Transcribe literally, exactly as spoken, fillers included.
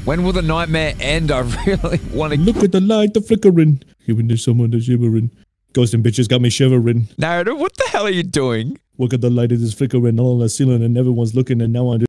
When will the nightmare end? I really want to... Look at the light, the flickering. Even there's someone that's shivering. Ghost and bitches got me shivering. Narrator, what the hell are you doing? Look at the light, it is flickering all on the ceiling and everyone's looking and now I'm